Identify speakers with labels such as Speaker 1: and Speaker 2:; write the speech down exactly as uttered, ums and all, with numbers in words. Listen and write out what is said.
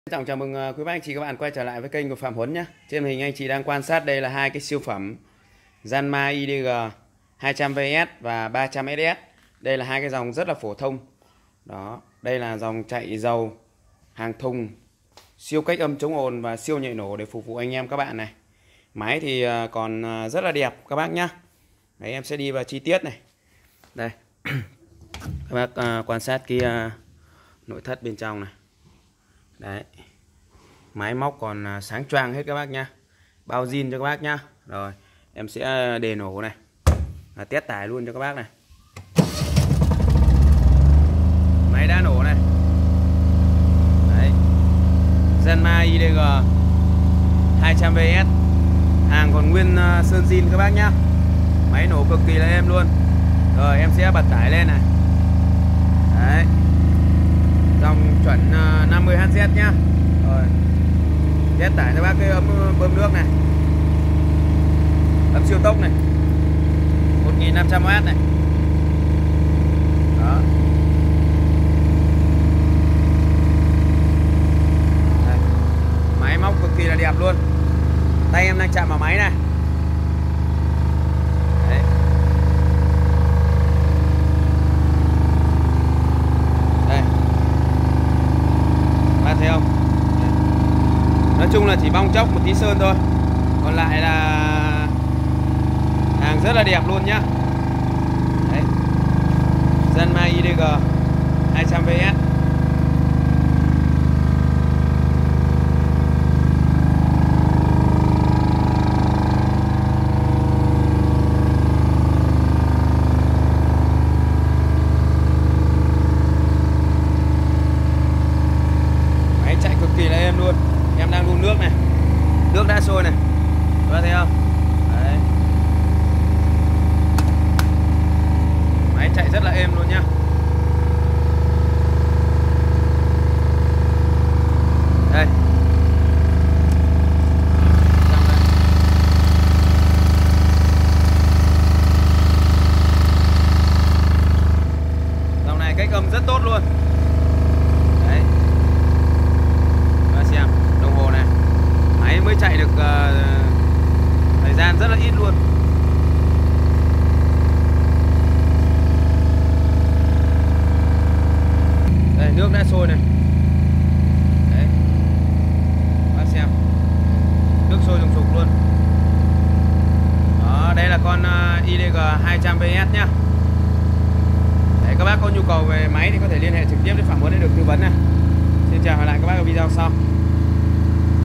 Speaker 1: Trân trọng chào mừng uh, quý bác anh chị các bạn quay trở lại với kênh của Phạm Huấn nhé. Trên hình anh chị đang quan sát đây là hai cái siêu phẩm Yanmar i đê giê hai trăm vê ét và ba trăm ét ét. Đây là hai cái dòng rất là phổ thông. Đó, đây là dòng chạy dầu hàng thùng, siêu cách âm chống ồn và siêu nhạy nổ để phục vụ anh em các bạn này. Máy thì uh, còn uh, rất là đẹp các bác nhá. Đấy, em sẽ đi vào chi tiết này. Đây. Các bác uh, quan sát cái uh, nội thất bên trong này. Đấy, máy móc còn sáng choang hết các bác nhá, bao zin cho các bác nhá. Rồi em sẽ đề nổ này và test tải luôn cho các bác này. Máy đã nổ này. Đấy, Yanmar i đê giê hai trăm vê ét, hàng còn nguyên sơn zin các bác nhá. Máy nổ cực kỳ là êm luôn. Rồi em sẽ bật tải lên này. Đấy, dòng chuẩn năm mươi héc nhá. Rồi test tải cho bác cái ấm bơm nước này, ấm siêu tốc này, một nghìn năm trăm oát này. Đó. Đây. Máy móc cực kỳ là đẹp luôn. Tay em đang chạm vào máy này. Đấy. Đây, bác thấy không? Nói chung là chỉ bong chóc một tí sơn thôi, còn lại là hàng rất là đẹp luôn nhá. Đấy, Yanmar i đê giê hai trăm vê ét. Máy chạy cực kỳ là êm luôn. Em đang đun nước này, nước đã sôi này, các bác thấy không? Đấy, máy chạy rất là êm luôn nhá. Đây, dòng này cách âm rất tốt luôn. Đấy, và xem đồng hồ này, máy mới chạy được uh, thời gian rất là ít luôn. Đây, nước đã sôi này. Đấy, bác xem, nước sôi rùng rục luôn. Đó, đây là con uh, i đê giê hai trăm vê ét nhá. Đấy, các bác có nhu cầu về máy thì có thể liên hệ trực tiếp với Phạm Huấn để được tư vấn này. Xin chào và hẹn lại các bác ở video sau.